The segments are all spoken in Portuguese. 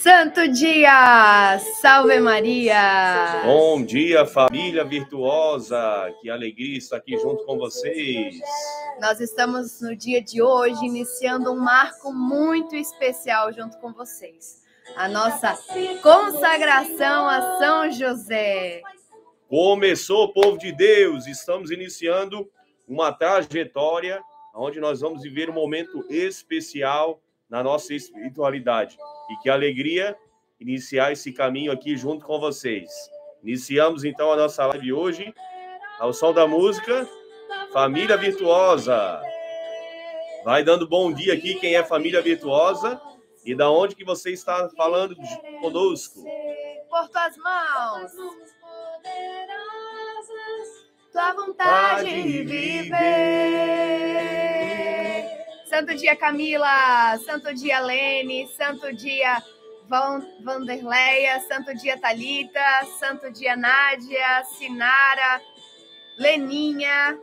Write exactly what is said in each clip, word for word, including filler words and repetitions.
Santo dia! Salve Maria! Bom dia, família virtuosa! Que alegria estar aqui junto com vocês! Nós estamos no dia de hoje iniciando um marco muito especial junto com vocês. A nossa consagração a São José. Começou, povo de Deus! Estamos iniciando uma trajetória onde nós vamos viver um momento especial na nossa espiritualidade. E que alegria iniciar esse caminho aqui junto com vocês. Iniciamos então a nossa live hoje ao som da música Família Virtuosa. Vai dando bom dia aqui quem é Família Virtuosa e da onde que você está falando conosco. Por tuas mãos, tua vontade de viver. Santo dia, Camila. Santo dia, Lene. Santo dia, Vanderleia. Santo dia, Thalita. Santo dia, Nádia. Sinara. Leninha.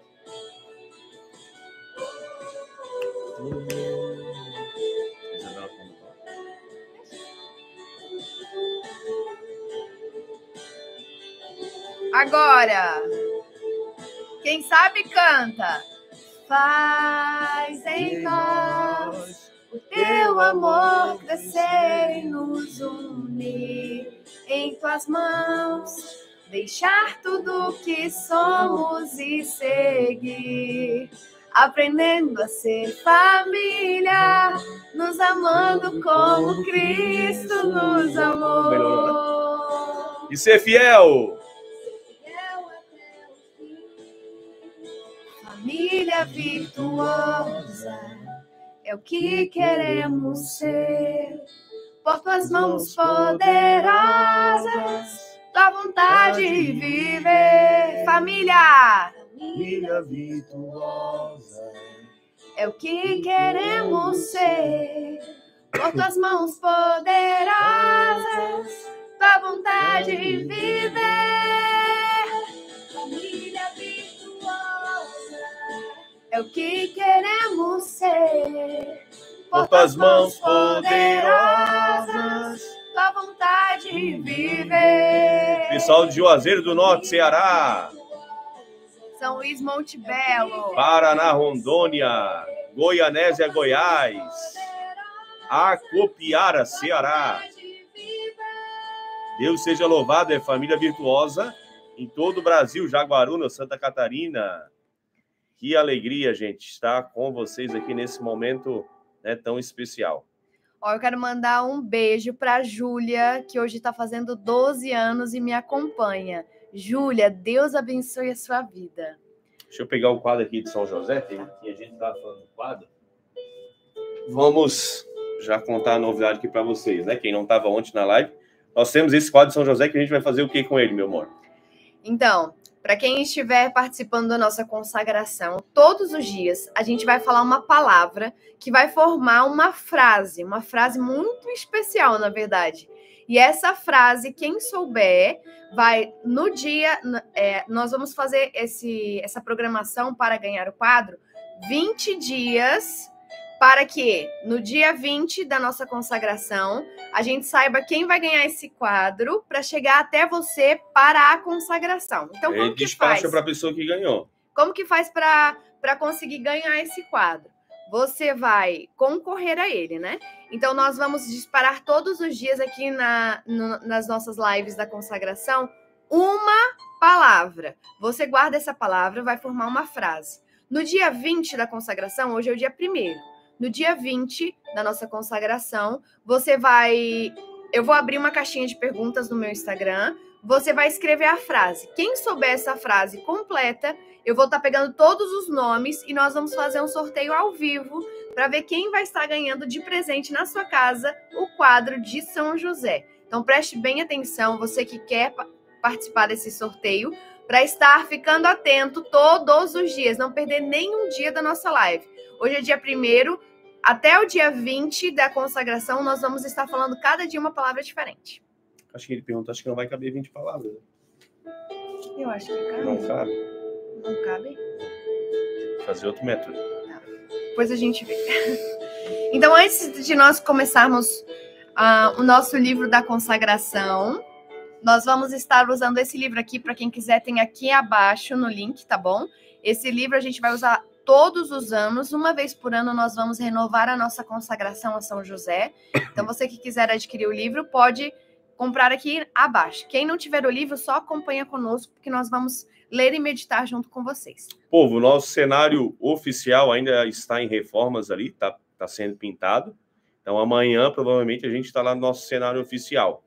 Agora, quem sabe canta. Faz em nós o teu amor crescer e nos unir em tuas mãos, deixar tudo que somos e seguir, aprendendo a ser família, nos amando como Cristo nos amou. E ser fiel. Família virtuosa é o que queremos ser, por tuas mãos poderosas, tua vontade de viver. Família, Família virtuosa é o que queremos ser, por tuas mãos poderosas, tua vontade de viver. Família virtuosa é o que queremos ser, por tuas mãos poderosas, tua vontade de viver. Pessoal de Juazeiro do Norte, Ceará, São Luís, Monte Belo, Paraná, Rondônia, Goianésia, Goiás, Acopiara, Ceará. Deus seja louvado, é família virtuosa em todo o Brasil, Jaguaruna, Santa Catarina. Que alegria, gente, estar com vocês aqui nesse momento, né, tão especial. Ó, eu quero mandar um beijo para a Júlia, que hoje está fazendo doze anos e me acompanha. Júlia, Deus abençoe a sua vida. Deixa eu pegar o quadro aqui de São José, que a gente estava falando do quadro. Vamos já contar a novidade aqui para vocês, né? Quem não estava ontem na live, nós temos esse quadro de São José que a gente vai fazer o que com ele, meu amor? Então, para quem estiver participando da nossa consagração, todos os dias a gente vai falar uma palavra que vai formar uma frase, uma frase muito especial, na verdade. E essa frase, quem souber, vai no dia... É, nós vamos fazer esse, essa programação para ganhar o quadro vinte dias, para que no dia vinte da nossa consagração a gente saiba quem vai ganhar esse quadro para chegar até você para a consagração. Então, como Ele que despacha faz? para a pessoa que ganhou. Como que faz para para conseguir ganhar esse quadro? Você vai concorrer a ele, né? Então, nós vamos disparar todos os dias aqui na, no, nas nossas lives da consagração uma palavra. Você guarda essa palavra, vai formar uma frase. No dia vinte da consagração, hoje é o dia primeiro. No dia vinte da nossa consagração, você vai... Eu vou abrir uma caixinha de perguntas no meu Instagram. Você vai escrever a frase. Quem souber essa frase completa, eu vou estar pegando todos os nomes e nós vamos fazer um sorteio ao vivo para ver quem vai estar ganhando de presente na sua casa o quadro de São José. Então, preste bem atenção, você que quer participar desse sorteio, para estar ficando atento todos os dias, não perder nenhum dia da nossa live. Hoje é dia primeiro, até o dia vinte da consagração, nós vamos estar falando cada dia uma palavra diferente. Acho que ele perguntou, acho que não vai caber vinte palavras. Eu acho que cabe. Não cabe? Não cabe? Fazer outro método. Depois a gente vê. Então, antes de nós começarmos ah, o nosso livro da consagração. Nós vamos estar usando esse livro aqui, para quem quiser, tem aqui abaixo no link, tá bom? Esse livro a gente vai usar todos os anos, uma vez por ano nós vamos renovar a nossa consagração a São José. Então, você que quiser adquirir o livro, pode comprar aqui abaixo. Quem não tiver o livro, só acompanha conosco, porque nós vamos ler e meditar junto com vocês. Povo, o nosso cenário oficial ainda está em reformas ali, tá, tá sendo pintado. Então, amanhã, provavelmente, a gente está lá no nosso cenário oficial.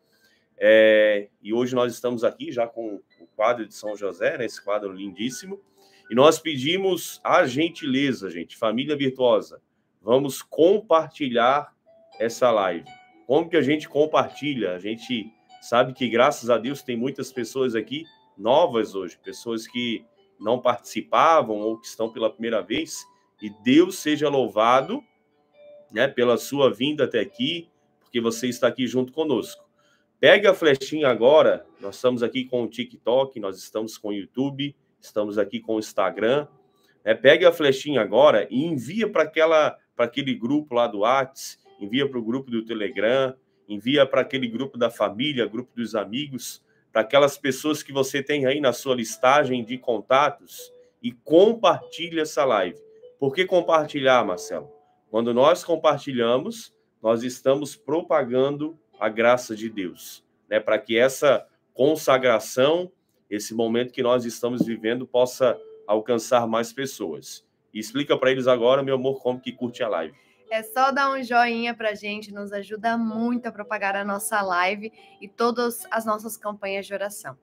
É, e hoje nós estamos aqui já com o quadro de São José, né, esse quadro lindíssimo. E nós pedimos a gentileza, gente, família virtuosa, vamos compartilhar essa live. Como que a gente compartilha? A gente sabe que, graças a Deus, tem muitas pessoas aqui novas hoje, pessoas que não participavam ou que estão pela primeira vez. E Deus seja louvado, né, pela sua vinda até aqui, porque você está aqui junto conosco. Pegue a flechinha agora, nós estamos aqui com o TikTok, nós estamos com o YouTube, estamos aqui com o Instagram. Né? Pegue a flechinha agora e envia para aquela, para aquele grupo lá do WhatsApp, envia para o grupo do Telegram, envia para aquele grupo da família, grupo dos amigos, para aquelas pessoas que você tem aí na sua listagem de contatos e compartilhe essa live. Por que compartilhar, Marcelo? Quando nós compartilhamos, nós estamos propagando a graça de Deus, né? Para que essa consagração, esse momento que nós estamos vivendo, possa alcançar mais pessoas. E explica para eles agora, meu amor, como que curte a live. É só dar um joinha pra gente, nos ajuda muito a propagar a nossa live e todas as nossas campanhas de oração.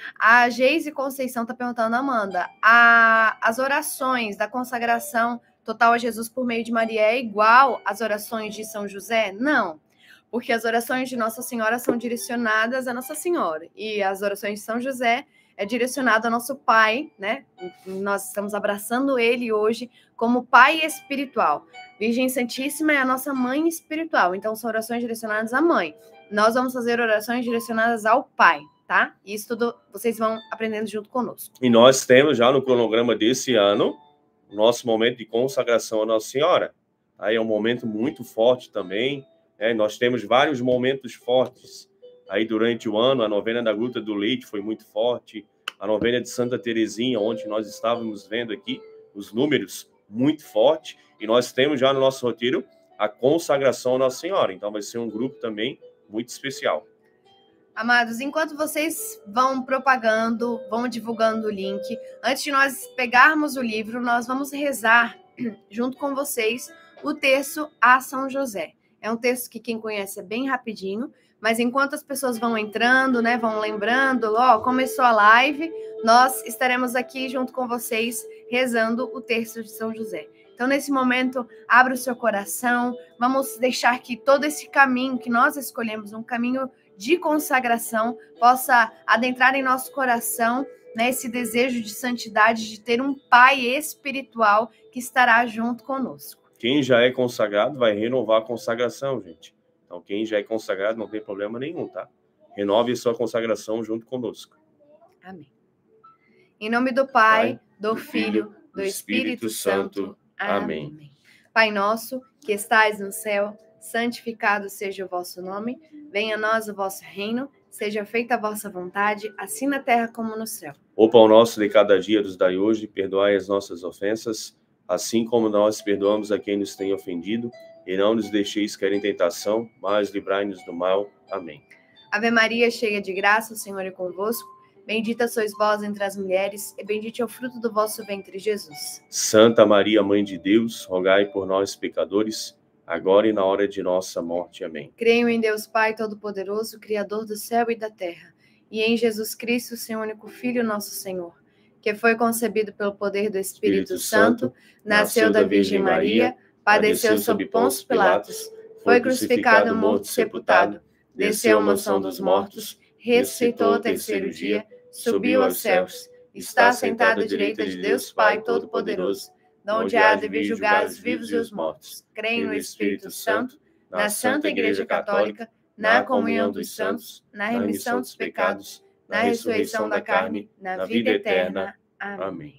A Geise Conceição está perguntando, Amanda, a, as orações da consagração total a Jesus por meio de Maria é igual às orações de São José? Não, porque as orações de Nossa Senhora são direcionadas a Nossa Senhora e as orações de São José é direcionado ao nosso Pai, né? Nós estamos abraçando ele hoje como Pai espiritual. Virgem Santíssima é a nossa mãe espiritual, então são orações direcionadas à mãe. Nós vamos fazer orações direcionadas ao Pai, tá? Isso tudo vocês vão aprendendo junto conosco. E nós temos já no cronograma desse ano o nosso momento de consagração a Nossa Senhora. Aí é um momento muito forte também. Né? Nós temos vários momentos fortes aí durante o ano. A novena da Gruta do Leite foi muito forte. A novena de Santa Terezinha, onde nós estávamos vendo aqui os números, muito forte. E nós temos já no nosso roteiro a consagração à Nossa Senhora. Então vai ser um grupo também muito especial. Amados, enquanto vocês vão propagando, vão divulgando o link, antes de nós pegarmos o livro, nós vamos rezar junto com vocês o terço a São José. É um texto que quem conhece é bem rapidinho, mas enquanto as pessoas vão entrando, né, vão lembrando, ó, começou a live, nós estaremos aqui junto com vocês rezando o terço de São José. Então, nesse momento, abra o seu coração, vamos deixar que todo esse caminho que nós escolhemos, um caminho de consagração, possa adentrar em nosso coração, né, esse desejo de santidade, de ter um Pai espiritual que estará junto conosco. Quem já é consagrado vai renovar a consagração, gente. Então, quem já é consagrado não tem problema nenhum, tá? Renove a sua consagração junto conosco. Amém. Em nome do Pai, Pai do, do Filho, do Espírito, Espírito Santo. Santo. Amém. Amém. Pai nosso, que estais no céu, santificado seja o vosso nome. Venha a nós o vosso reino. Seja feita a vossa vontade, assim na terra como no céu. O pão nosso de cada dia nos dai hoje, perdoai as nossas ofensas, assim como nós perdoamos a quem nos tem ofendido. E não nos deixeis cair em tentação, mas livrai-nos do mal. Amém. Ave Maria, cheia de graça, o Senhor é convosco. Bendita sois vós entre as mulheres, e bendito é o fruto do vosso ventre, Jesus. Santa Maria, Mãe de Deus, rogai por nós, pecadores, agora e na hora de nossa morte. Amém. Creio em Deus Pai Todo-Poderoso, Criador do céu e da terra, e em Jesus Cristo, seu único Filho, nosso Senhor, que foi concebido pelo poder do Espírito, Espírito Santo, Santo, nasceu da Virgem Maria, Maria padeceu sob Pôncio Pilatos, foi crucificado, morto e sepultado, desceu à mansão dos mortos, ressuscitou ao terceiro dia, subiu aos céus, está sentado à direita de Deus Pai Todo-Poderoso, onde há de vir julgar os vivos e os mortos. Creio no Espírito Santo, na Santa Igreja Católica, na comunhão dos santos, na remissão dos pecados, na ressurreição da carne, na vida eterna. Amém.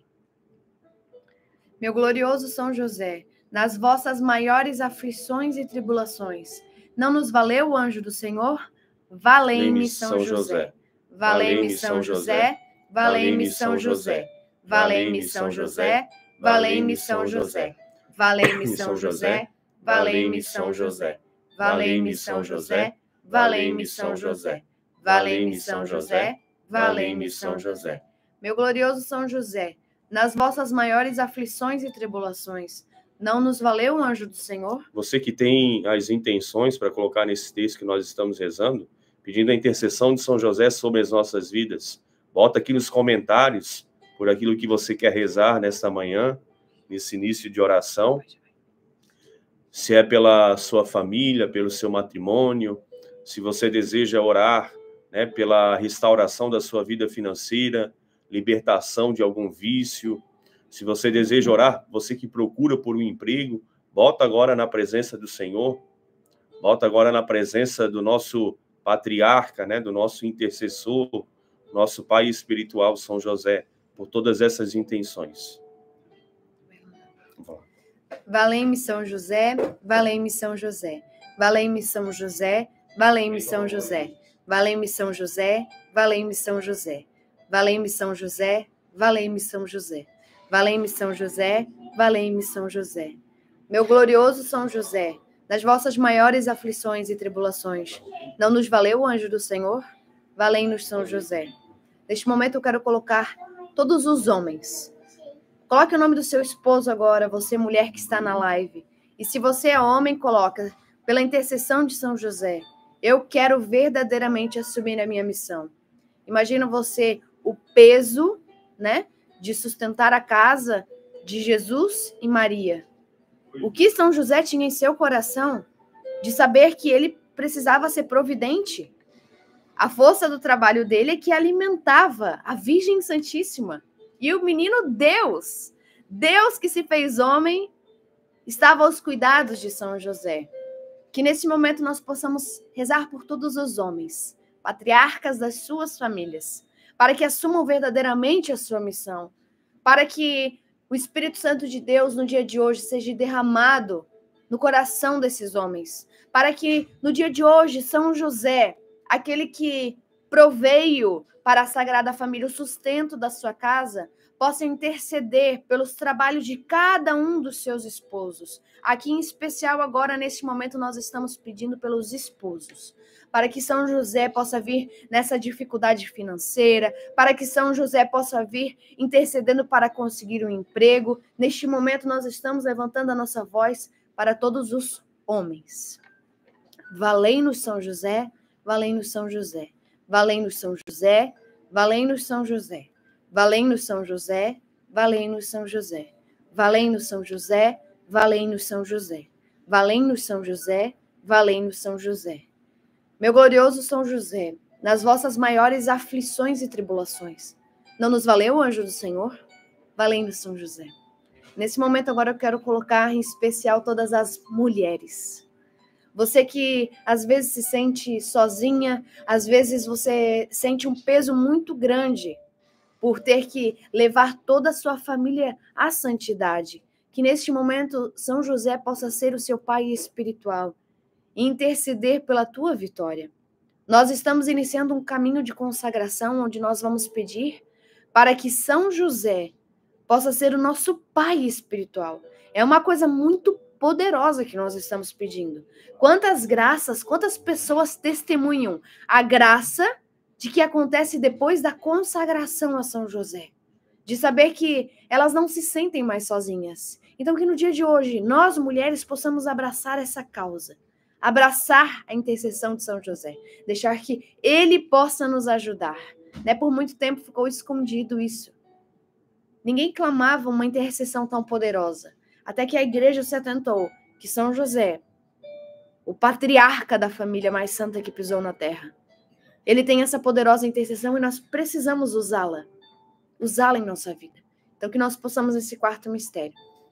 Meu glorioso São José, nas vossas maiores aflições e tribulações, Não nos valeu o anjo do Senhor? Valei-me São José. Valei-me São José. Valei-me São José. Valei-me São José. Valei-me São José. Valei-me São José. Valei-me São José. Valei-me São José. Valei-me São José. Valei-me São José. Valei-me São José. Meu glorioso São José, nas vossas maiores aflições e tribulações, não nos valeu o anjo do Senhor? Você que tem as intenções para colocar nesse texto que nós estamos rezando, pedindo a intercessão de São José sobre as nossas vidas, bota aqui nos comentários por aquilo que você quer rezar nesta manhã, nesse início de oração. Se é pela sua família, pelo seu matrimônio, se você deseja orar, né, pela restauração da sua vida financeira, libertação de algum vício. Se você deseja orar, você que procura por um emprego, bota agora na presença do Senhor, bota agora na presença do nosso patriarca, né, do nosso intercessor, nosso pai espiritual, São José, por todas essas intenções. Valei-me São José, valei-me São José, valei-me São José, valei-me São José, valei-me São José, valei-me São José, valei-me São José, valei-me São José, valei-me São José, valei-me São José. Meu glorioso São José, nas vossas maiores aflições e tribulações, não nos valeu o anjo do Senhor? Valei-nos São José. Neste momento eu quero colocar todos os homens. Coloque o nome do seu esposo agora, você mulher que está na live. E se você é homem, coloca, pela intercessão de São José, eu quero verdadeiramente assumir a minha missão. Imagina você o peso, né, de sustentar a casa de Jesus e Maria. O que São José tinha em seu coração de saber que ele precisava ser providente. A força do trabalho dele é que alimentava a Virgem Santíssima. E o menino Deus, Deus que se fez homem, estava aos cuidados de São José. Que nesse momento nós possamos rezar por todos os homens, patriarcas das suas famílias, para que assumam verdadeiramente a sua missão, para que o Espírito Santo de Deus no dia de hoje seja derramado no coração desses homens, para que no dia de hoje São José, aquele que proveio para a Sagrada Família o sustento da sua casa, possa interceder pelos trabalhos de cada um dos seus esposos. Aqui em especial agora, neste momento, nós estamos pedindo pelos esposos, para que São José possa vir nessa dificuldade financeira, para que São José possa vir intercedendo para conseguir um emprego. Neste momento, nós estamos levantando a nossa voz para todos os homens. Valei-nos São José, valei-nos São José, valei-nos São José, valei-nos São José, valei-nos São José, valei-nos São José, valei-nos São José, valei-nos São José, valei-nos São José, valei-nos São José. Meu glorioso São José, nas vossas maiores aflições e tribulações, não nos valeu o anjo do Senhor? Valei-nos São José. Nesse momento agora eu quero colocar em especial todas as mulheres. Você que às vezes se sente sozinha, às vezes você sente um peso muito grande por ter que levar toda a sua família à santidade. Que neste momento São José possa ser o seu pai espiritual e interceder pela tua vitória. Nós estamos iniciando um caminho de consagração onde nós vamos pedir para que São José possa ser o nosso pai espiritual. É uma coisa muito poderosa que nós estamos pedindo. Quantas graças, quantas pessoas testemunham a graça de que acontece depois da consagração a São José, de saber que elas não se sentem mais sozinhas. Então que no dia de hoje, nós mulheres possamos abraçar essa causa, abraçar a intercessão de São José, deixar que ele possa nos ajudar. Né? Por muito tempo ficou escondido isso. Ninguém clamava uma intercessão tão poderosa. Até que a igreja se atentou que São José, o patriarca da família mais santa que pisou na terra, ele tem essa poderosa intercessão e nós precisamos usá-la, usá-la em nossa vida. Então que nós possamos, nesse quarto mistério,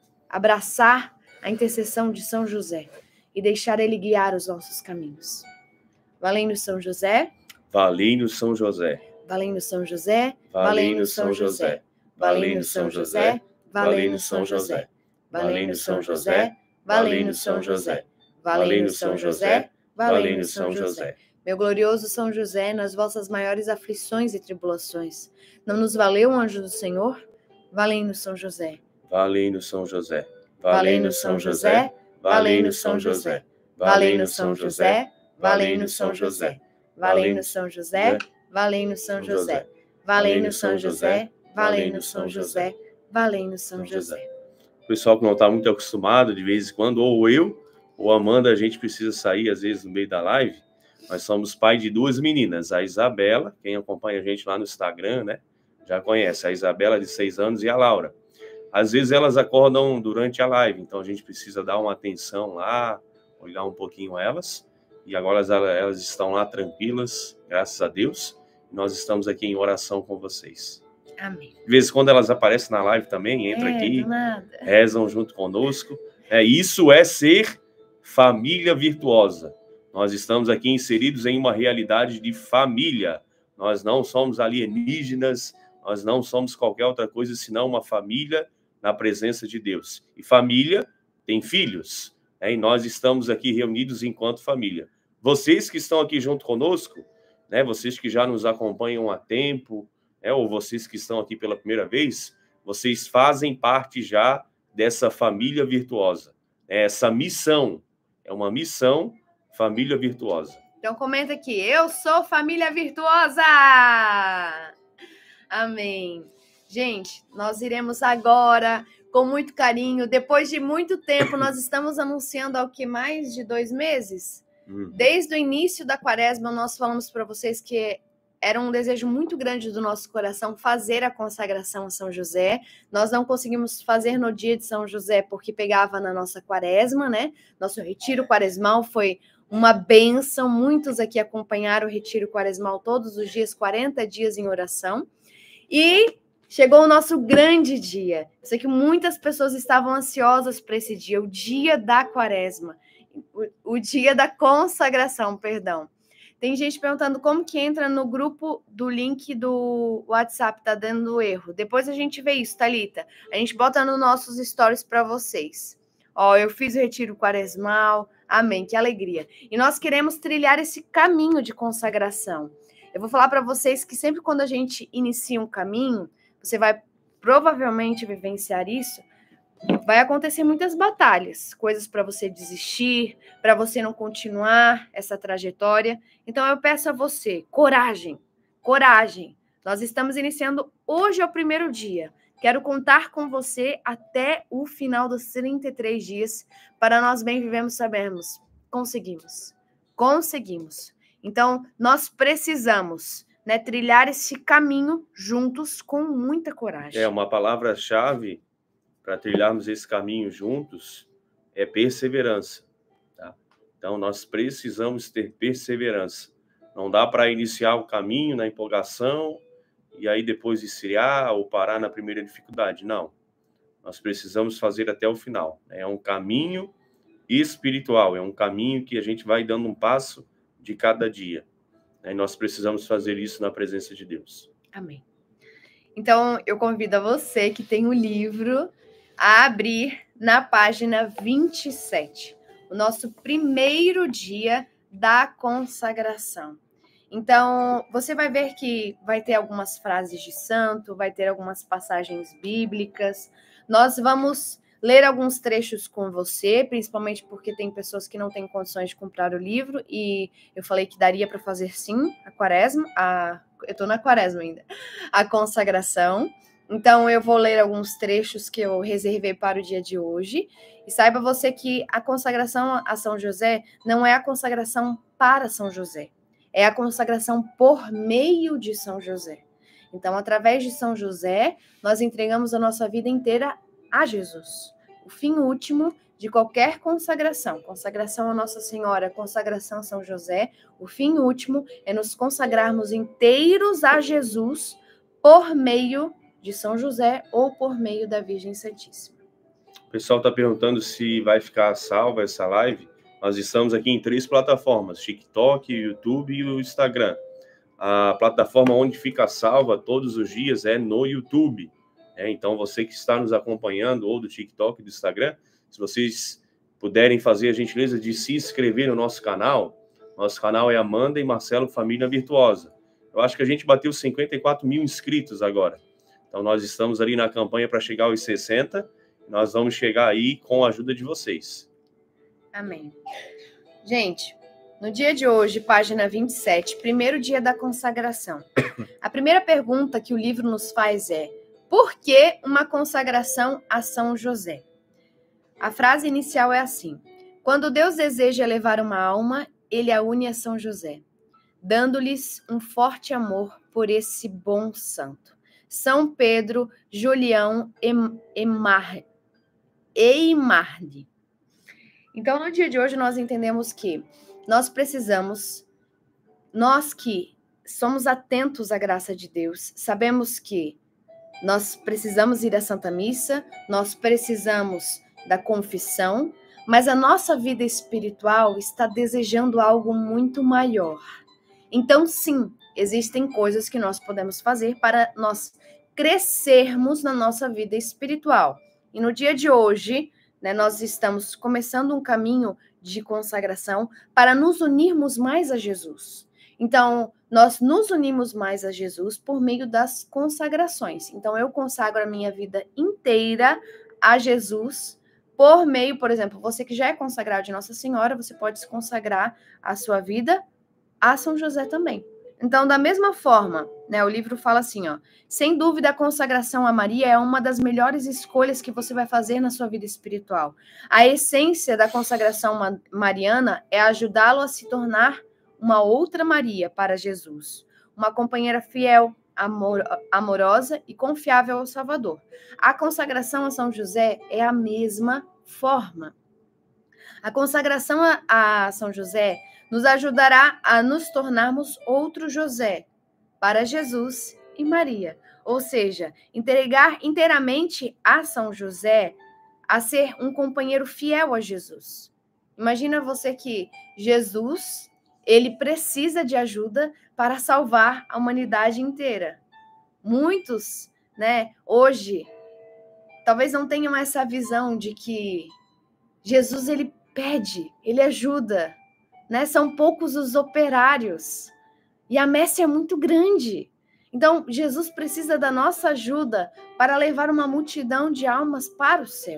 abraçar a intercessão de São José e deixar ele guiar os nossos caminhos. Valendo São José. Valendo São José. Valendo São José. Valendo São José. Valendo São José. Valendo São José. Valendo São José, valendo São José, valendo São José, valei-nos São José. Meu glorioso São José, nas vossas maiores aflições e tribulações, não nos valeu o anjo do Senhor? Valei-nos São José. Valei-nos São José. Valei-nos São José. Valei-nos São José. Valei-nos São José. Valei-nos São José. Valei-nos São José. Valei-nos São José. Valei-nos São José. Valei-nos São José. Valei-nos São José. O pessoal que não está muito acostumado, de vez em quando, ou eu, ou a Amanda, a gente precisa sair, às vezes, no meio da live. Nós somos pai de duas meninas, a Isabela, quem acompanha a gente lá no Instagram, né? Já conhece, a Isabela de seis anos e a Laura. Às vezes elas acordam durante a live, então a gente precisa dar uma atenção lá, olhar um pouquinho elas. E agora elas, elas estão lá tranquilas, graças a Deus. Nós estamos aqui em oração com vocês. Amém. De vez em quando elas aparecem na live também, entram é, aqui, rezam junto conosco. É, isso é ser família virtuosa. Nós estamos aqui inseridos em uma realidade de família. Nós não somos alienígenas, nós não somos qualquer outra coisa senão uma família na presença de Deus. E família tem filhos, né? E nós estamos aqui reunidos enquanto família. Vocês que estão aqui junto conosco, né? Vocês que já nos acompanham há tempo, né? Ou vocês que estão aqui pela primeira vez, vocês fazem parte já dessa família virtuosa. Essa missão é uma missão família virtuosa. Então comenta aqui, eu sou família virtuosa! Amém. Gente, nós iremos agora, com muito carinho, depois de muito tempo, nós estamos anunciando há o que, mais de dois meses? Uhum. Desde o início da quaresma, nós falamos para vocês que era um desejo muito grande do nosso coração fazer a consagração a São José. Nós não conseguimos fazer no dia de São José porque pegava na nossa quaresma, né? Nosso retiro quaresmal foi uma bênção. Muitos aqui acompanharam o retiro quaresmal todos os dias, quarenta dias em oração. E chegou o nosso grande dia. Eu sei que muitas pessoas estavam ansiosas para esse dia, o dia da quaresma, o, o dia da consagração, perdão. Tem gente perguntando como que entra no grupo do link do WhatsApp, tá dando erro. Depois a gente vê isso, Thalita. A gente bota nos nossos stories para vocês. Ó, eu fiz o retiro quaresmal, amém, que alegria. E nós queremos trilhar esse caminho de consagração. Eu vou falar para vocês que sempre quando a gente inicia um caminho, você vai provavelmente vivenciar isso, vai acontecer muitas batalhas, coisas para você desistir, para você não continuar essa trajetória. Então eu peço a você, coragem, coragem. Nós estamos iniciando, hoje é o primeiro dia. Quero contar com você até o final dos trinta e três dias, para nós bem vivemos, sabemos, conseguimos, conseguimos. Então nós precisamos, né, trilhar esse caminho juntos com muita coragem. É uma palavra-chave para trilharmos esse caminho juntos é perseverança, tá? Então, nós precisamos ter perseverança. Não dá para iniciar o caminho na empolgação e aí depois esfriar ou parar na primeira dificuldade. Não. Nós precisamos fazer até o final. É um caminho espiritual, é um caminho que a gente vai dando um passo de cada dia. E nós precisamos fazer isso na presença de Deus. Amém. Então, eu convido a você que tem o livro a abrir na página vinte e sete, o nosso primeiro dia da consagração. Então, você vai ver que vai ter algumas frases de santo, vai ter algumas passagens bíblicas. Nós vamos ler alguns trechos com você, principalmente porque tem pessoas que não têm condições de comprar o livro, e eu falei que daria para fazer sim a quaresma, a, eu estou na quaresma ainda, a consagração. Então, eu vou ler alguns trechos que eu reservei para o dia de hoje. E saiba você que a consagração a São José não é a consagração para São José. É a consagração por meio de São José. Então, através de São José, nós entregamos a nossa vida inteira a Jesus. O fim último de qualquer consagração. Consagração a Nossa Senhora, consagração a São José. O fim último é nos consagrarmos inteiros a Jesus por meio de São José ou por meio da Virgem Santíssima. O pessoal está perguntando se vai ficar salva essa live. Nós estamos aqui em três plataformas, TikTok, YouTube e o Instagram. A plataforma onde fica salva todos os dias é no YouTube. É, então, você que está nos acompanhando, ou do TikTok, do Instagram, se vocês puderem fazer a gentileza de se inscrever no nosso canal, Nosso canal é Amanda e Marcelo Família Virtuosa. Eu acho que a gente bateu cinquenta e quatro mil inscritos agora. Então, nós estamos ali na campanha para chegar aos sessenta. Nós vamos chegar aí com a ajuda de vocês. Amém. Gente, no dia de hoje, página vinte e sete, primeiro dia da consagração. A primeira pergunta que o livro nos faz é: por que uma consagração a São José? A frase inicial é assim: quando Deus deseja elevar uma alma, ele a une a São José, dando-lhes um forte amor por esse bom santo. São Pedro Julião Eimarde. Então, no dia de hoje, nós entendemos que nós precisamos, nós que somos atentos à graça de Deus, sabemos que nós precisamos ir à Santa Missa, nós precisamos da confissão, mas a nossa vida espiritual está desejando algo muito maior. Então, sim, existem coisas que nós podemos fazer para nós crescermos na nossa vida espiritual. E no dia de hoje, né, nós estamos começando um caminho de consagração para nos unirmos mais a Jesus. Então, nós nos unimos mais a Jesus por meio das consagrações. Então, eu consagro a minha vida inteira a Jesus por meio, por exemplo, você que já é consagrado de Nossa Senhora, você pode se consagrar a sua vida a São José também. Então, da mesma forma, né, o livro fala assim, ó, sem dúvida a consagração a Maria é uma das melhores escolhas que você vai fazer na sua vida espiritual. A essência da consagração mariana é ajudá-lo a se tornar uma outra Maria para Jesus, uma companheira fiel, amor, amorosa e confiável ao Salvador. A consagração a São José é a mesma forma. A consagração a, a São José nos ajudará a nos tornarmos outro José para Jesus e Maria. Ou seja, entregar inteiramente a São José a ser um companheiro fiel a Jesus. Imagina você que Jesus, ele precisa de ajuda para salvar a humanidade inteira. Muitos, né, hoje, talvez não tenham essa visão de que Jesus, ele pede, ele ajuda, né? São poucos os operários e a messe é muito grande. Então, Jesus precisa da nossa ajuda para levar uma multidão de almas para o céu.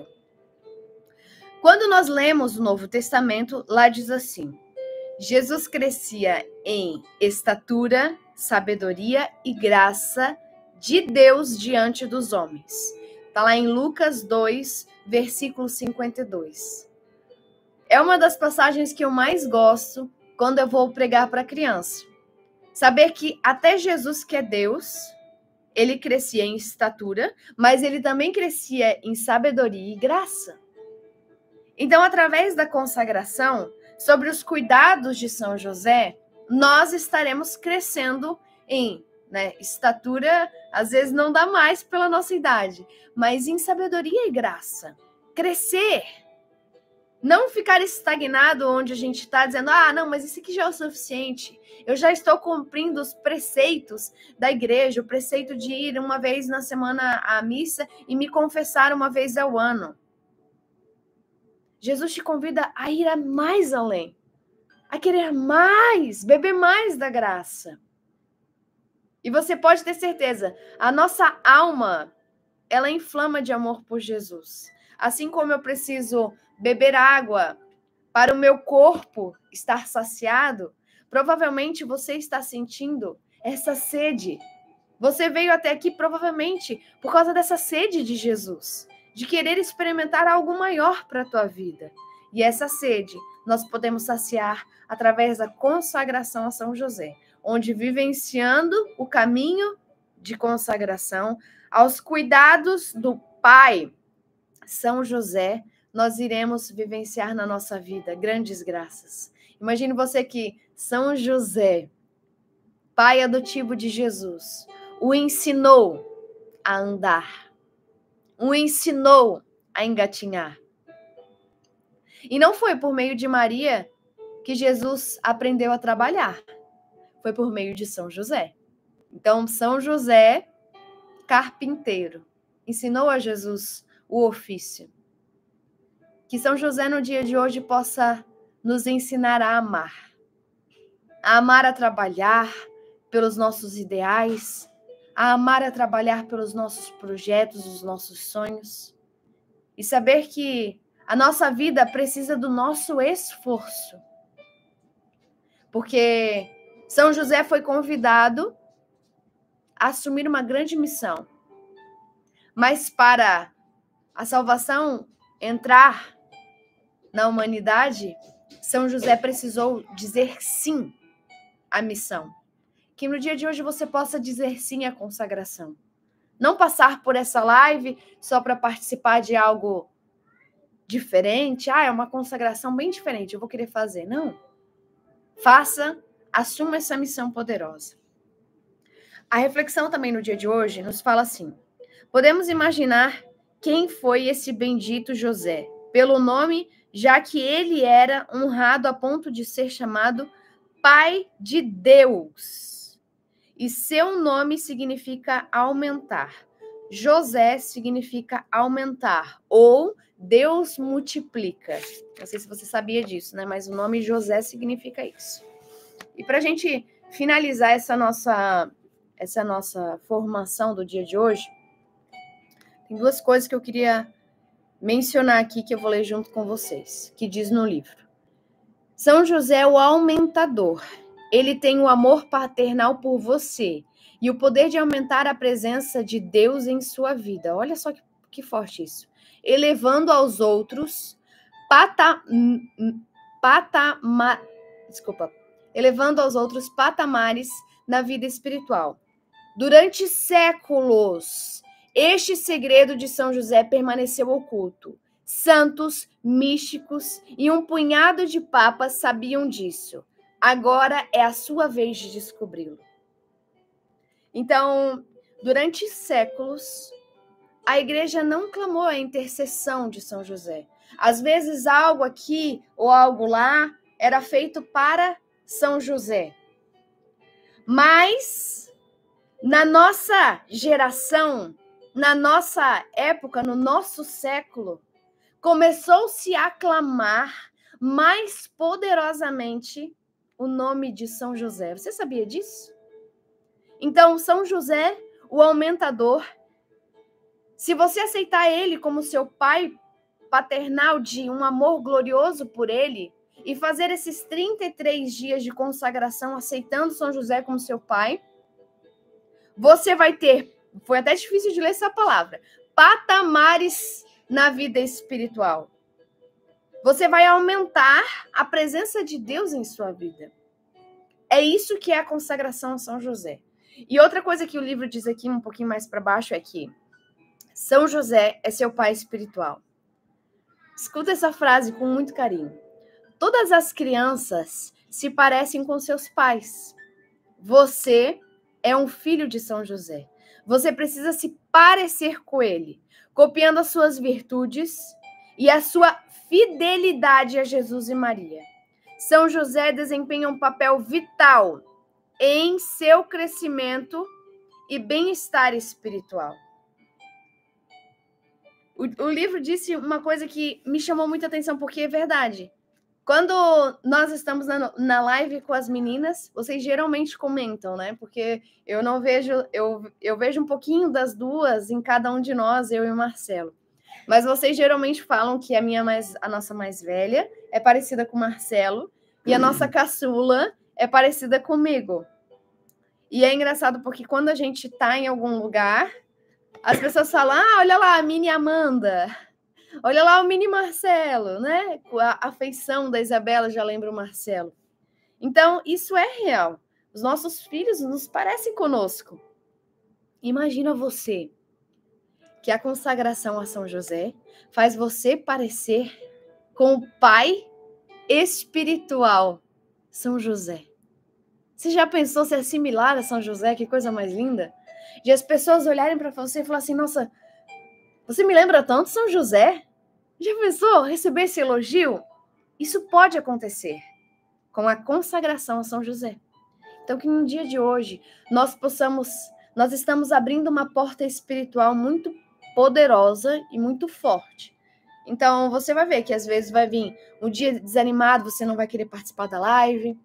Quando nós lemos o Novo Testamento, lá diz assim: Jesus crescia em estatura, sabedoria e graça de Deus diante dos homens. Está lá em Lucas dois, versículo cinquenta e dois. É uma das passagens que eu mais gosto quando eu vou pregar para criança. Saber que até Jesus, que é Deus, ele crescia em estatura, mas ele também crescia em sabedoria e graça. Então, através da consagração, sobre os cuidados de São José, nós estaremos crescendo em, né, estatura, às vezes não dá mais pela nossa idade, mas em sabedoria e graça. Crescer. Não ficar estagnado onde a gente está dizendo, ah, não, mas isso aqui já é o suficiente. Eu já estou cumprindo os preceitos da igreja, o preceito de ir uma vez na semana à missa e me confessar uma vez ao ano. Jesus te convida a ir a mais além, a querer mais, beber mais da graça. E você pode ter certeza, a nossa alma, ela inflama de amor por Jesus. Assim como eu preciso beber água para o meu corpo estar saciado, provavelmente você está sentindo essa sede. Você veio até aqui provavelmente por causa dessa sede de Jesus, de querer experimentar algo maior para a tua vida. E essa sede nós podemos saciar através da consagração a São José, onde vivenciando o caminho de consagração aos cuidados do Pai São José, nós iremos vivenciar na nossa vida grandes graças. Imagine você que São José, pai adotivo de Jesus, o ensinou a andar, o ensinou a engatinhar. E não foi por meio de Maria que Jesus aprendeu a trabalhar, foi por meio de São José. Então, São José, carpinteiro, ensinou a Jesus o ofício. Que São José no dia de hoje possa nos ensinar a amar. a amar a trabalhar pelos nossos ideais, a amar a trabalhar pelos nossos projetos, os nossos sonhos. E saber que a nossa vida precisa do nosso esforço. Porque São José foi convidado a assumir uma grande missão. Mas para a salvação entrar na humanidade, São José precisou dizer sim à missão. Que no dia de hoje você possa dizer sim à consagração. Não passar por essa live só para participar de algo diferente. Ah, é uma consagração bem diferente, eu vou querer fazer. Não. Faça, assuma essa missão poderosa. A reflexão também no dia de hoje nos fala assim: podemos imaginar quem foi esse bendito José, pelo nome, já que ele era honrado a ponto de ser chamado Pai de Deus. E seu nome significa aumentar. José significa aumentar, ou Deus multiplica. Não sei se você sabia disso, né? Mas o nome José significa isso. E para a gente finalizar essa nossa, essa nossa formação do dia de hoje, tem duas coisas que eu queria mencionar aqui que eu vou ler junto com vocês, que diz no livro. São José, o aumentador. Ele tem o amor paternal por você e o poder de aumentar a presença de Deus em sua vida. Olha só que, que forte isso. Elevando aos outros pata, patama, desculpa, elevando aos outros patamares na vida espiritual. Durante séculos, este segredo de São José permaneceu oculto. Santos, místicos e um punhado de papas sabiam disso. Agora é a sua vez de descobri-lo. Então, durante séculos, a igreja não clamou a intercessão de São José. Às vezes, algo aqui ou algo lá era feito para São José. Mas, na nossa geração, na nossa época, no nosso século, começou-se a clamar mais poderosamente o nome de São José. Você sabia disso? Então, São José, o aumentador, se você aceitar ele como seu pai paternal de um amor glorioso por ele e fazer esses trinta e três dias de consagração aceitando São José como seu pai, você vai ter, foi até difícil de ler essa palavra, patamares na vida espiritual. Você vai aumentar a presença de Deus em sua vida. É isso que é a consagração a São José. E outra coisa que o livro diz aqui, um pouquinho mais para baixo, é que São José é seu pai espiritual. Escuta essa frase com muito carinho. Todas as crianças se parecem com seus pais. Você é um filho de São José. Você precisa se parecer com ele, copiando as suas virtudes e a sua fidelidade a Jesus e Maria. São José desempenha um papel vital em seu crescimento e bem-estar espiritual. O, o livro disse uma coisa que me chamou muita atenção, porque é verdade. Quando nós estamos na, na live com as meninas, vocês geralmente comentam, né? Porque eu não vejo, eu, eu vejo um pouquinho das duas em cada um de nós, eu e o Marcelo. Mas vocês geralmente falam que a minha mais, a nossa mais velha é parecida com o Marcelo e a nossa caçula é parecida comigo. E é engraçado porque quando a gente tá em algum lugar, as pessoas falam: ah, olha lá a mini Amanda, olha lá o mini Marcelo, né? A afeição da Isabela já lembra o Marcelo. Então, isso é real. Os nossos filhos nos parecem conosco. Imagina você que a consagração a São José faz você parecer com o pai espiritual, São José. Você já pensou se assimilar a São José? Que coisa mais linda. De as pessoas olharem para você e falar assim: nossa, você me lembra tanto São José? Já pensou receber esse elogio? Isso pode acontecer com a consagração a São José. Então, que no dia de hoje nós possamos, nós estamos abrindo uma porta espiritual muito poderosa e muito forte. Então, você vai ver que às vezes vai vir um dia desanimado, você não vai querer participar da live,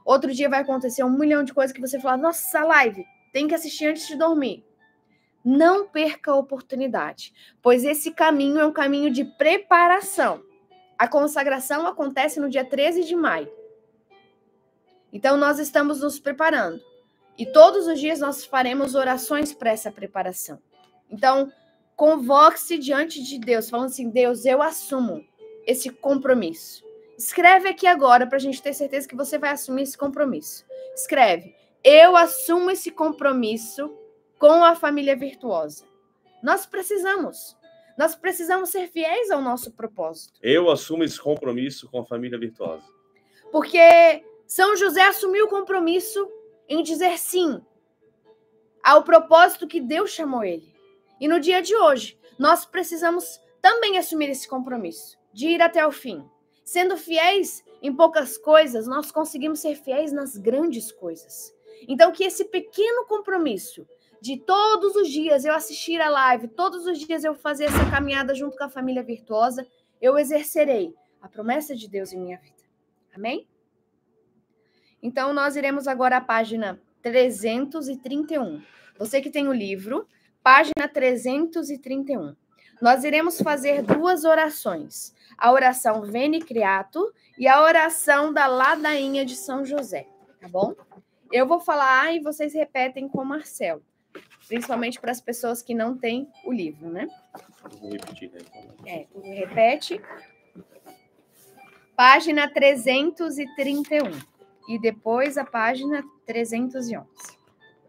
Outro dia vai acontecer um milhão de coisas que você fala, nossa, essa live, tem que assistir antes de dormir. Não perca a oportunidade, pois esse caminho é um caminho de preparação. A consagração acontece no dia treze de maio. Então, nós estamos nos preparando. E todos os dias nós faremos orações para essa preparação. Então, convoque-se diante de Deus, falando assim, Deus, eu assumo esse compromisso. Escreve aqui agora para a gente ter certeza que você vai assumir esse compromisso. Escreve, eu assumo esse compromisso com a família virtuosa. Nós precisamos. Nós precisamos ser fiéis ao nosso propósito. Eu assumo esse compromisso com a família virtuosa. Porque São José assumiu o compromisso em dizer sim ao propósito que Deus chamou ele. E no dia de hoje, nós precisamos também assumir esse compromisso de ir até o fim. Sendo fiéis em poucas coisas, nós conseguimos ser fiéis nas grandes coisas. Então, que esse pequeno compromisso de todos os dias eu assistir a live, todos os dias eu fazer essa caminhada junto com a família virtuosa, eu exercerei a promessa de Deus em minha vida. Amém? Então, nós iremos agora à página trezentos e trinta e um. Você que tem o livro, página trezentos e trinta e um. Nós iremos fazer duas orações. A oração Veni Creator e a oração da ladainha de São José. Tá bom? Eu vou falar e vocês repetem com o Marcelo. Principalmente para as pessoas que não têm o livro, né? Vou repetir, né? É, repete. Página trezentos e trinta e um. E depois a página trezentos e onze.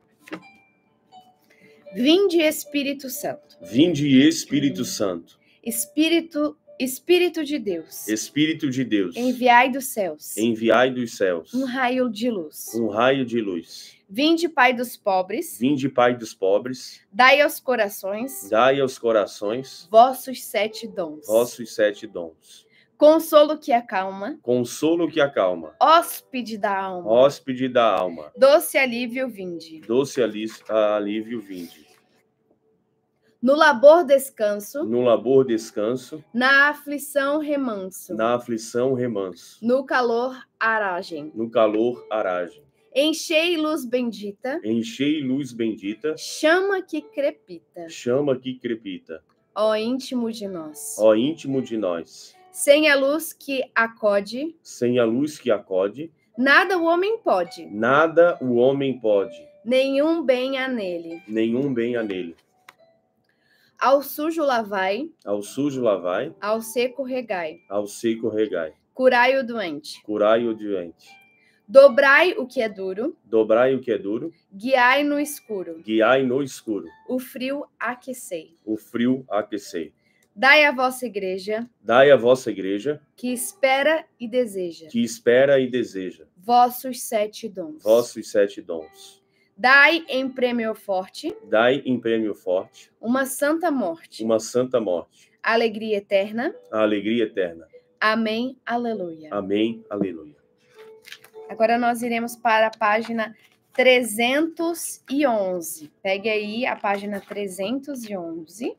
Vinde, Espírito Santo. Vinde, Espírito Santo. Espírito, Espírito de Deus. Espírito de Deus. Enviai dos céus. Enviai dos céus. Um raio de luz. Um raio de luz. Vinde, Pai dos pobres. Vinde, Pai dos pobres. Dai aos corações. Dai aos corações. Vossos sete dons. Vossos sete dons. Consolo que acalma. Consolo que acalma. Hóspede da alma. Hóspede da alma. Doce alívio vinde. Doce alívio vinde. No labor descanso. No labor descanso. Na aflição remanso. Na aflição remanso. No calor aragem. No calor aragem. Enchei luz bendita. Enchei luz bendita. Chama que crepita. Chama que crepita. Ó íntimo de nós. Ó íntimo de nós. Sem a luz que acode. Sem a luz que acode. Nada o homem pode. Nada o homem pode. Nenhum bem há nele. Nenhum bem há nele. Ao sujo lavai. Ao sujo lavai. Ao seco regai. Ao seco regai. Curai o doente. Curai o doente. Dobrai o que é duro. Dobrai o que é duro. Guiai no escuro. Guiai no escuro. O frio aquecei. O frio aquecei. Dai à vossa igreja. Dai à vossa igreja. Que espera e deseja. Que espera e deseja. Vossos sete dons. Vossos sete dons. Dai em prêmio forte. Dai em prêmio forte. Uma santa morte. Uma santa morte. Alegria eterna. A alegria eterna. Amém. Aleluia. Amém. Aleluia. Agora nós iremos para a página trezentos e onze. Pegue aí a página trezentos e onze.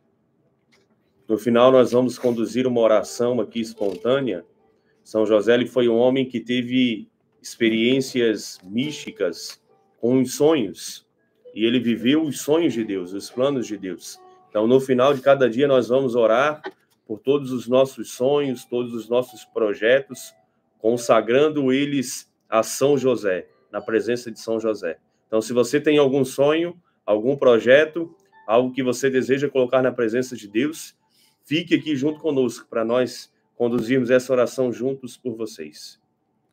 No final, nós vamos conduzir uma oração aqui espontânea. São José ele foi um homem que teve experiências místicas com os sonhos. E ele viveu os sonhos de Deus, os planos de Deus. Então, no final de cada dia, nós vamos orar por todos os nossos sonhos, todos os nossos projetos, consagrando eles a São José, na presença de São José. Então, se você tem algum sonho, algum projeto, algo que você deseja colocar na presença de Deus, fique aqui junto conosco para nós conduzirmos essa oração juntos por vocês.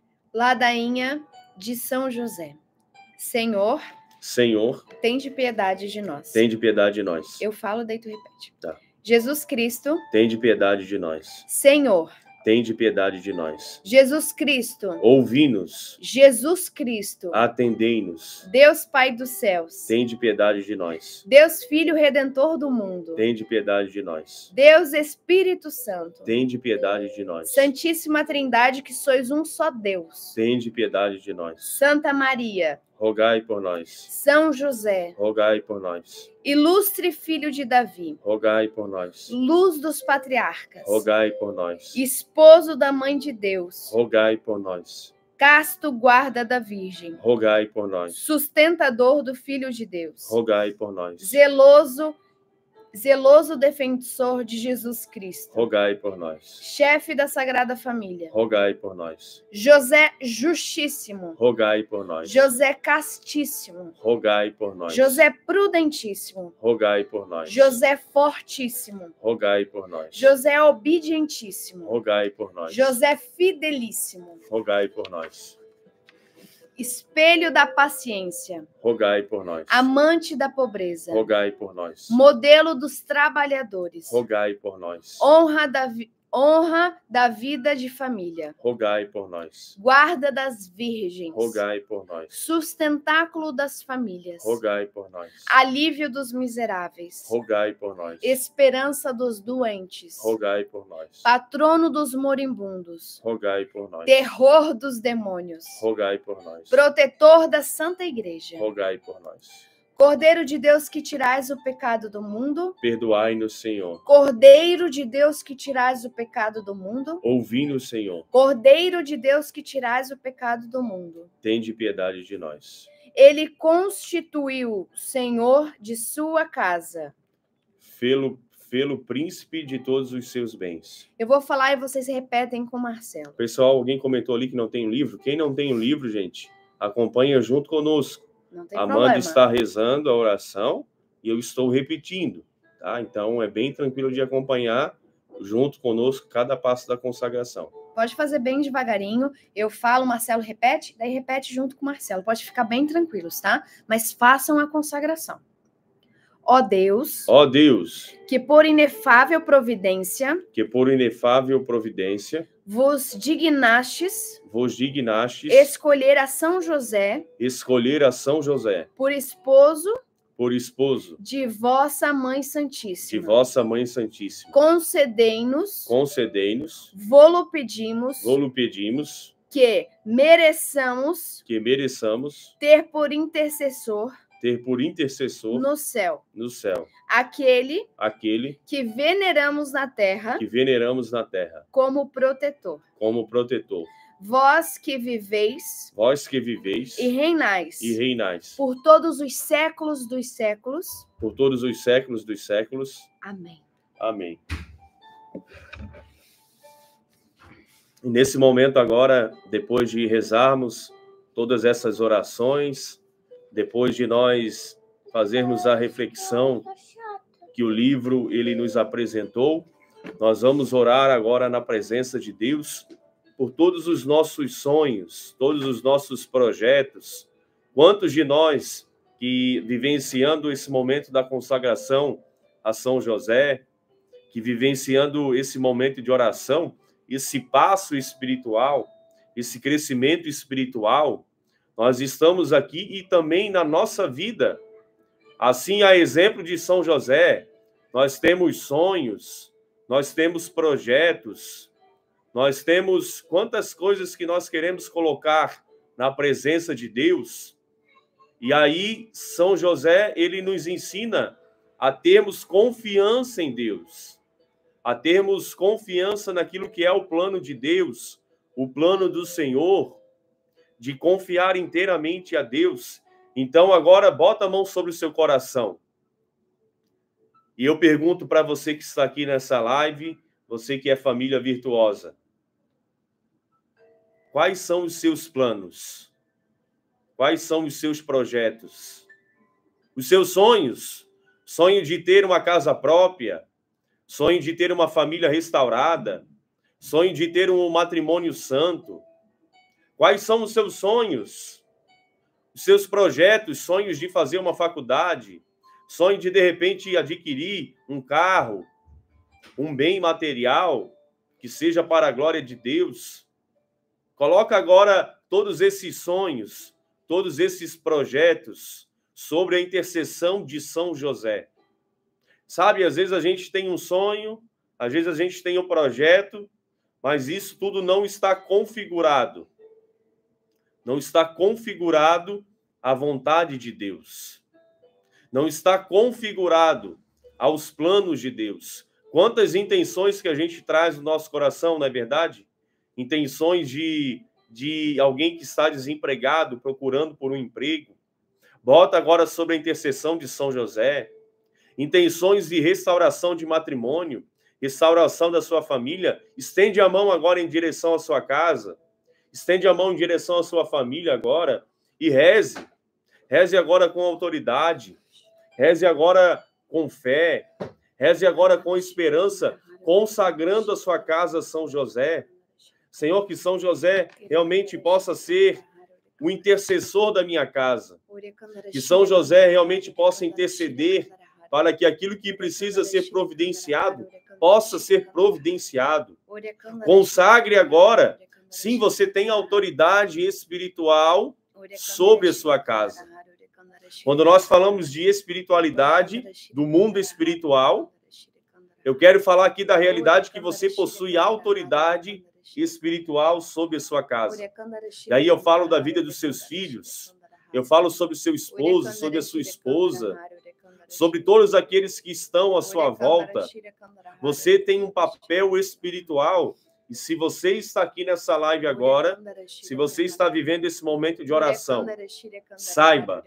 Ladainha de São José. Senhor, Senhor, tende piedade de nós. Tende piedade de nós. Eu falo, daí tu repete. Tá. Jesus Cristo, Tende piedade de nós. Senhor, Tende piedade de nós. Jesus Cristo, Ouvi-nos. Jesus Cristo, Atendei-nos. Deus Pai dos céus, Tende piedade de nós. Deus Filho Redentor do mundo, Tende piedade de nós. Deus Espírito Santo, Tende piedade de nós. Santíssima Trindade, que sois um só Deus, Tende piedade de nós. Santa Maria, Rogai por nós. São José, Rogai por nós. Ilustre Filho de Davi, Rogai por nós. Luz dos Patriarcas, Rogai por nós. Esposo da Mãe de Deus, Rogai por nós. casto guarda da Virgem, rogai por nós. sustentador do Filho de Deus, Rogai por nós. zeloso, zeloso defensor de Jesus Cristo, Rogai por nós. chefe da Sagrada Família, Rogai por nós. José justíssimo, Rogai por nós. José castíssimo, Rogai por nós. José prudentíssimo, Rogai por nós. José fortíssimo, Rogai por nós. José obedientíssimo, Rogai por nós. José fidelíssimo, Rogai por nós. espelho da paciência, Rogai por nós. amante da pobreza, Rogai por nós. modelo dos trabalhadores, Rogai por nós. honra da, vi- honra da vida de família, Rogai por nós. guarda das virgens, Rogai por nós. sustentáculo das famílias, Rogai por nós. alívio dos miseráveis, Rogai por nós. esperança dos doentes, Rogai por nós. patrono dos moribundos, Rogai por nós. terror dos demônios, Rogai por nós. protetor da Santa Igreja, Rogai por nós. Cordeiro de Deus que tirais o pecado do mundo, Perdoai-nos, Senhor. Cordeiro de Deus que tirais o pecado do mundo, Ouvi-nos, Senhor. Cordeiro de Deus que tirais o pecado do mundo. Tende piedade de nós. Ele constituiu Senhor de sua casa. Fê-lo, fê-lo príncipe de todos os seus bens. Eu vou falar e vocês repetem com o Marcelo. Pessoal, alguém comentou ali que não tem um livro. Quem não tem um livro, gente, acompanha junto conosco. Não tem A Amanda problema. está rezando a oração e eu estou repetindo, tá? Então é bem tranquilo de acompanhar junto conosco cada passo da consagração. Pode fazer bem devagarinho. Eu falo, o Marcelo repete, daí repete junto com o Marcelo. Pode ficar bem tranquilos, tá? Mas façam a consagração. Ó Deus, Ó Deus, que por inefável providência que por inefável providência vos dignastes vos dignastes escolher a São José escolher a São José por esposo por esposo de vossa Mãe de Santíssima. vossa Mãe Santíssima. Concedei-nos, Concedei-nos, vô-lo pedimos, vô-lo pedimos, que mereçamos que mereçamos ter por intercessor ter por intercessor no céu no céu aquele aquele que veneramos na terra que veneramos na terra como protetor. como protetor. Vós que viveis Vós que viveis e reinais e reinais por todos os séculos dos séculos. por todos os séculos dos séculos. Amém. Amém. E nesse momento agora, depois de rezarmos todas essas orações, depois de nós fazermos a reflexão que o livro ele nos apresentou, nós vamos orar agora na presença de Deus por todos os nossos sonhos, todos os nossos projetos. Quantos de nós que vivenciando esse momento da consagração a São José, que vivenciando esse momento de oração, esse passo espiritual, esse crescimento espiritual, nós estamos aqui e também na nossa vida. Assim, a exemplo de São José, nós temos sonhos, nós temos projetos, nós temos quantas coisas que nós queremos colocar na presença de Deus. E aí, São José, ele nos ensina a termos confiança em Deus, a termos confiança naquilo que é o plano de Deus, o plano do Senhor, de confiar inteiramente a Deus. Então, agora, bota a mão sobre o seu coração. E eu pergunto para você que está aqui nessa live, você que é família virtuosa, quais são os seus planos? Quais são os seus projetos? Os seus sonhos? Sonho de ter uma casa própria? Sonho de ter uma família restaurada? Sonho de ter um matrimônio santo? Quais são os seus sonhos? Os seus projetos, sonhos de fazer uma faculdade, sonho de, de repente, adquirir um carro, um bem material, que seja para a glória de Deus. Coloca agora todos esses sonhos, todos esses projetos sobre a intercessão de São José. Sabe, às vezes a gente tem um sonho, às vezes a gente tem um projeto, mas isso tudo não está configurado. Não está configurado à vontade de Deus. Não está configurado aos planos de Deus. Quantas intenções que a gente traz no nosso coração, não é verdade? Intenções de de alguém que está desempregado, procurando por um emprego. Bota agora sobre a intercessão de São José. Intenções de restauração de matrimônio, restauração da sua família. Estende a mão agora em direção à sua casa. Estende a mão em direção à sua família agora e reze. Reze agora com autoridade. Reze agora com fé. Reze agora com esperança, consagrando a sua casa a São José. Senhor, que São José realmente possa ser o intercessor da minha casa. Que São José realmente possa interceder para que aquilo que precisa ser providenciado possa ser providenciado. Consagre agora. Sim, você tem autoridade espiritual sobre a sua casa. Quando nós falamos de espiritualidade, do mundo espiritual, eu quero falar aqui da realidade que você possui autoridade espiritual sobre a sua casa. Daí eu falo da vida dos seus filhos, eu falo sobre o seu esposo, sobre a sua esposa, sobre todos aqueles que estão à sua volta. Você tem um papel espiritual. E se você está aqui nessa live agora, se você está vivendo esse momento de oração, saiba,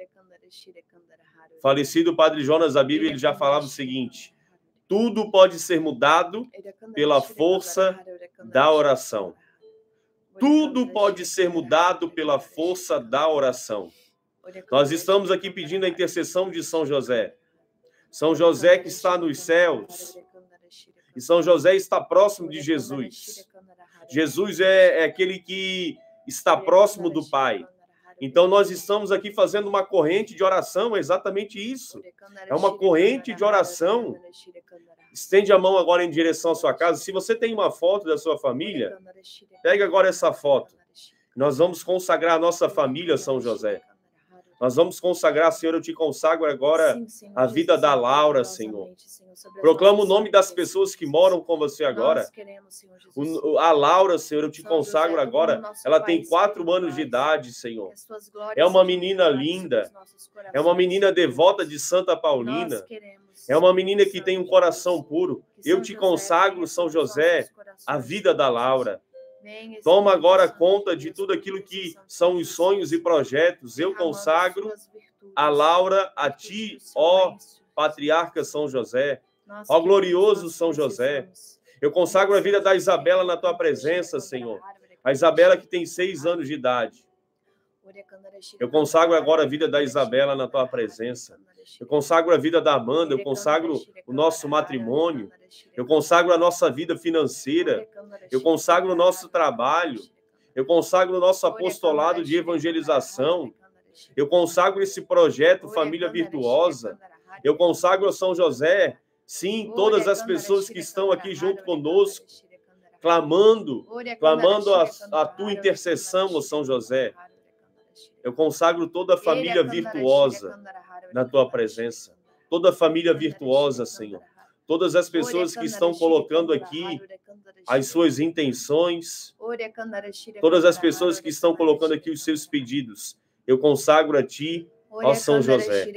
falecido Padre Jonas da Bíblia, ele já falava o seguinte: tudo pode ser mudado pela força da oração. Tudo pode ser mudado pela força da oração. Nós estamos aqui pedindo a intercessão de São José. São José que está nos céus. E São José está próximo de Jesus. Jesus é, é aquele que está próximo do Pai. Então, nós estamos aqui fazendo uma corrente de oração, é exatamente isso. É uma corrente de oração. Estende a mão agora em direção à sua casa. Se você tem uma foto da sua família, pegue agora essa foto. Nós vamos consagrar a nossa família, São José. Nós vamos consagrar, Senhor, eu te consagro agora sim, Senhor, a vida da Laura, Senhor. Proclama o nome das pessoas que moram com você agora. Queremos, o, a Laura, Senhor, eu te São consagro José, agora. Ela pai, tem quatro Senhor, anos de idade, Senhor. É uma menina linda. É uma menina devota de Santa Paulina. É uma menina que tem um coração puro. Eu te consagro, São José, a vida da Laura. Toma agora conta de tudo aquilo que são os sonhos e projetos. Eu consagro a Laura a ti, ó Patriarca São José, ó glorioso São José. Eu consagro a vida da Isabela na tua presença, Senhor. A Isabela que tem seis anos de idade. Eu consagro agora a vida da Isabela na tua presença. Eu consagro a vida da Amanda, eu consagro o nosso matrimônio, eu consagro a nossa vida financeira, eu consagro o nosso trabalho, eu consagro o nosso apostolado de evangelização, eu consagro esse projeto Família Virtuosa, eu consagro a São José, sim, todas as pessoas que estão aqui junto conosco, clamando, clamando a, a tua intercessão, ó São José. Eu consagro toda a família virtuosa na tua presença. Toda a família virtuosa, Senhor. Todas as pessoas que estão colocando aqui as suas intenções. Todas as pessoas que estão colocando aqui os seus pedidos. Eu consagro a ti, ó São José.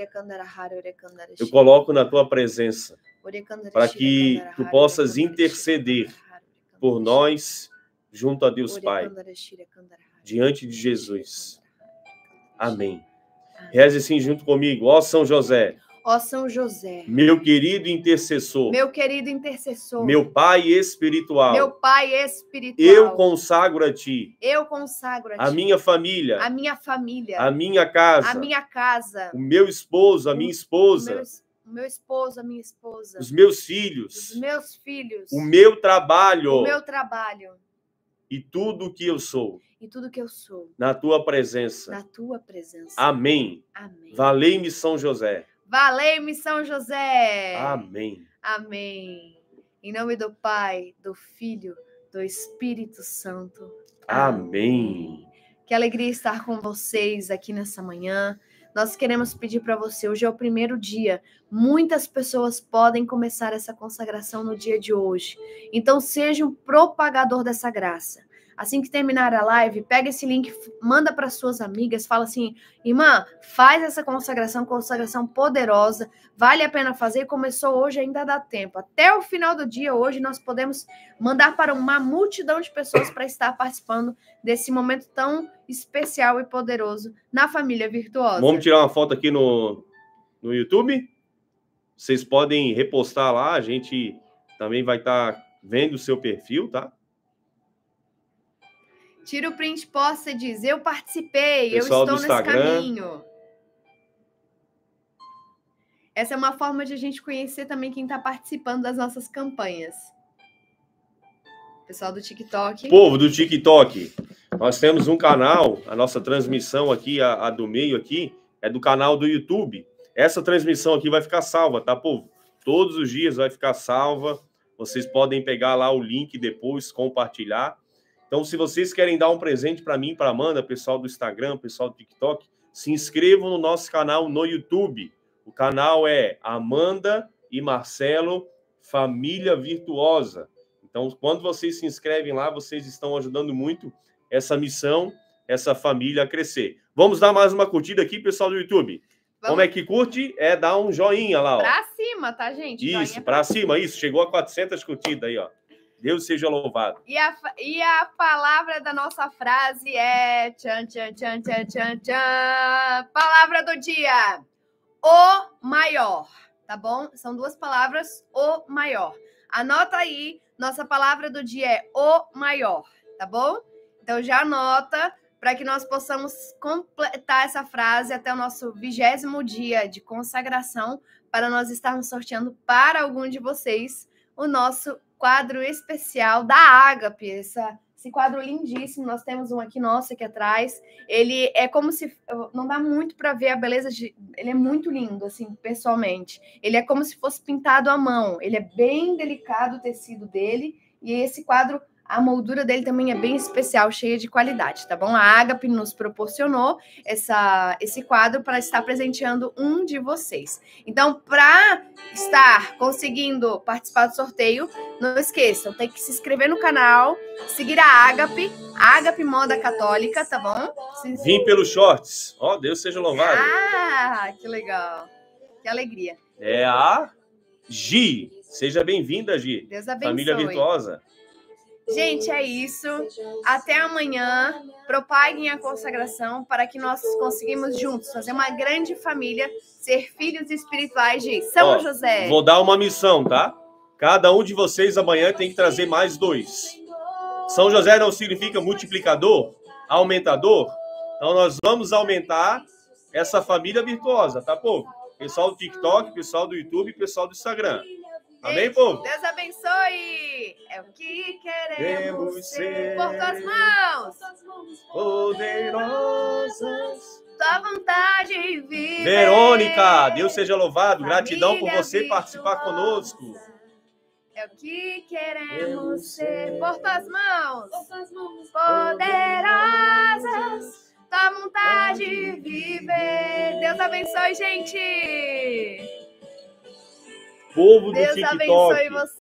Eu coloco na tua presença para que tu possas interceder por nós junto a Deus Pai, diante de Jesus. Amém. Reze assim junto comigo. Ó São José. Ó São José. Meu querido intercessor. Meu querido intercessor. Meu Pai espiritual. Meu Pai espiritual. Eu consagro a ti. Eu consagro a ti. A minha família. A minha família. A minha casa. A minha casa. O meu esposo, a minha esposa. O meu, o meu esposo, a minha esposa. Os meus filhos. Os meus filhos. O meu trabalho. O meu trabalho. E tudo o que eu sou. E tudo que eu sou. Na tua presença. Na tua presença. Amém. Amém. Valei-me São José. Valei-me São José. Amém. Amém. Em nome do Pai, do Filho, do Espírito Santo. Amém. Que alegria estar com vocês aqui nessa manhã. Nós queremos pedir para você, hoje é o primeiro dia, muitas pessoas podem começar essa consagração no dia de hoje. Então, seja um propagador dessa graça. Assim que terminar a live, pega esse link, manda para suas amigas, fala assim, irmã, faz essa consagração, consagração poderosa, vale a pena fazer, começou hoje, ainda dá tempo. Até o final do dia, hoje, nós podemos mandar para uma multidão de pessoas para estar participando desse momento tão especial e poderoso na família virtuosa. Vamos tirar uma foto aqui no, no YouTube? Vocês podem repostar lá, a gente também vai estar tá vendo o seu perfil, tá? Tira o print, posta e diz, eu participei, Pessoal eu estou nesse Instagram. caminho. Essa é uma forma de a gente conhecer também quem está participando das nossas campanhas. Pessoal do TikTok. Povo do TikTok, nós temos um canal, a nossa transmissão aqui, a, a do meio aqui, é do canal do YouTube. Essa transmissão aqui vai ficar salva, tá, povo? Todos os dias vai ficar salva. Vocês podem pegar lá o link depois, compartilhar. Então, se vocês querem dar um presente para mim, para Amanda, pessoal do Instagram, pessoal do TikTok, se inscrevam no nosso canal no YouTube. O canal é Amanda e Marcelo Família Virtuosa. Então, quando vocês se inscrevem lá, vocês estão ajudando muito essa missão, essa família a crescer. Vamos dar mais uma curtida aqui, pessoal do YouTube. Vamos. Como é que curte? É dar um joinha lá, ó. Pra cima, tá, gente? Isso, pra, pra cima, isso. Chegou a quatrocentas curtidas aí, ó. Deus seja louvado. E a, e a palavra da nossa frase é... Tchan, tchan, tchan, tchan, tchan, tchan. Palavra do dia. O maior, tá bom? São duas palavras, o maior. Anota aí, nossa palavra do dia é o maior, tá bom? Então já anota para que nós possamos completar essa frase até o nosso vigésimo dia de consagração, para nós estarmos sorteando para algum de vocês o nosso quadro especial da Ágape, essa, esse quadro lindíssimo, nós temos um aqui nosso aqui atrás, ele é como se, não dá muito para ver a beleza, de, ele é muito lindo, assim, pessoalmente, ele é como se fosse pintado à mão, ele é bem delicado o tecido dele, e esse quadro, a moldura dele também é bem especial, cheia de qualidade, tá bom? A Ágape nos proporcionou essa, esse quadro para estar presenteando um de vocês. Então, para estar conseguindo participar do sorteio, não esqueçam, tem que se inscrever no canal, seguir a Ágape, Ágape Moda Católica, tá bom? Se... Vim pelos shorts. Ó, oh, Deus seja louvado. Ah, que legal. Que alegria. É a Gi. Seja bem-vinda, Gi. Deus abençoe. Família Virtuosa. Gente, é isso. Até amanhã. Propaguem a consagração para que nós conseguimos juntos fazer uma grande família, ser filhos espirituais de São Ó, José. Vou dar uma missão, tá? Cada um de vocês amanhã tem que trazer mais dois. São José não significa multiplicador, aumentador. Então nós vamos aumentar essa família virtuosa, tá, povo? Pessoal do TikTok, pessoal do YouTube e pessoal do Instagram. Amém, povo? Deus abençoe. É o que queremos ser. Por tuas mãos poderosas. Tua vontade viver. Verônica, Deus seja louvado. Gratidão por você participar conosco. É o que queremos ser. Por tuas mãos poderosas. Tua vontade viver. Deus abençoe, gente. Povo do Deus TikTok. abençoe você.